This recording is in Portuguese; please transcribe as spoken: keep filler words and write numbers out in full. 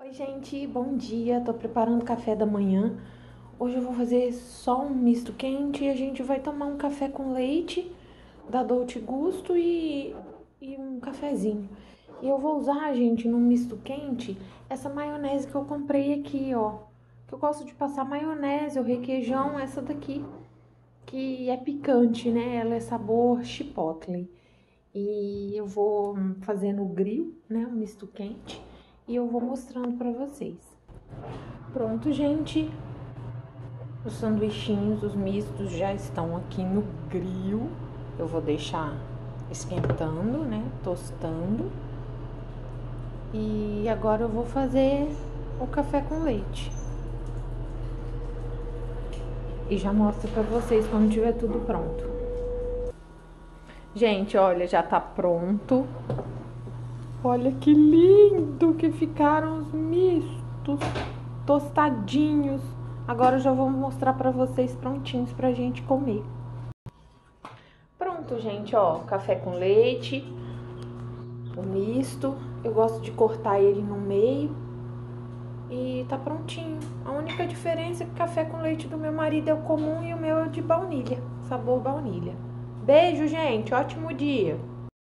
Oi, gente, bom dia. Tô preparando café da manhã. Hoje eu vou fazer só um misto quente e a gente vai tomar um café com leite da Dolce Gusto e, e um cafezinho. E eu vou usar, gente, no misto quente, essa maionese que eu comprei aqui, ó. Que eu gosto de passar maionese ou requeijão, essa daqui, que é picante, né? Ela é sabor chipotle. E eu vou fazer no grill, né, um misto quente, e eu vou mostrando pra vocês. Pronto, gente, os sanduichinhos, os mistos já estão aqui no grill. Eu vou deixar esquentando, né, tostando. E agora eu vou fazer o café com leite. E já mostro pra vocês quando tiver tudo pronto. Gente, olha, já tá pronto. Olha que lindo que ficaram os mistos, tostadinhos. Agora eu já vou mostrar pra vocês prontinhos pra gente comer. Pronto, gente, ó, café com leite, o misto. Eu gosto de cortar ele no meio e tá prontinho. A única diferença é que o café com leite do meu marido é o comum e o meu é de baunilha, sabor baunilha. Beijo, gente, ótimo dia!